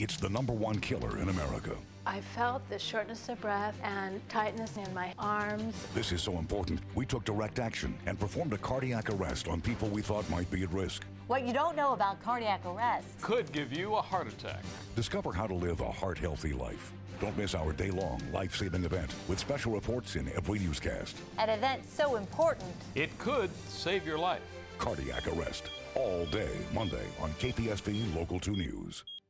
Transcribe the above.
It's the #1 killer in America. I felt the shortness of breath and tightness in my arms. This is so important, we took direct action and performed a cardiac arrest on people we thought might be at risk. What you don't know about cardiac arrest could give you a heart attack. Discover how to live a heart-healthy life. Don't miss our day-long life-saving event with special reports in every newscast. An event so important, It could save your life. Cardiac arrest, all day Monday on KPSP Local 2 News.